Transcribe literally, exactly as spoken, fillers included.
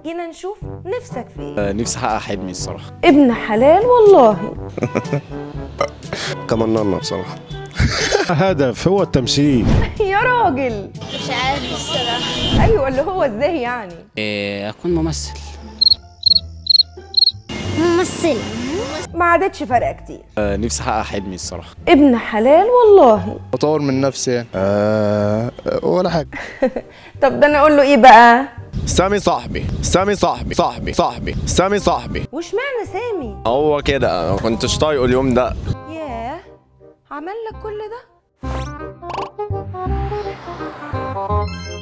جينا نشوف نفسك في ايه. آه، نفسي احقق حلمي الصراحه. ابن حلال والله. كمننا بصراحه. هدف هو التمثيل. يا راجل مش عارف الصراحة. ايوه اللي هو ازاي يعني؟ إيه، أكون ممثل. ممثل. ما عادتش فارقه كتير. آه، نفسي احقق حلمي الصراحه. ابن حلال والله. اطور من نفسي يعني. آه ولا حاجه. طب ده انا اقول له ايه بقى؟ سامي صاحبي سامي صاحبي صاحبي صاحبي سامي صاحبي. وش معنى سامي؟ هو كده، ما كنتش طايقه اليوم ده. ياه، عمل لك كل ده؟